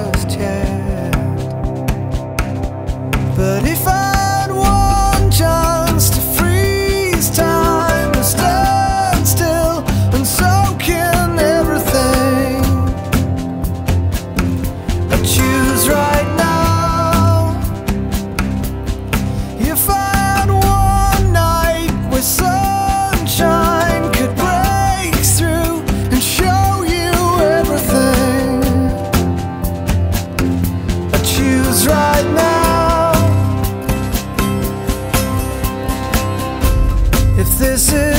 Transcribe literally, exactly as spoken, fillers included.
just yet. But if I had one chance to freeze time and stand still and soak in everything, I'd choose right now. If I had one night where sunshine could break through and show you everything, I'd choose right now. If this is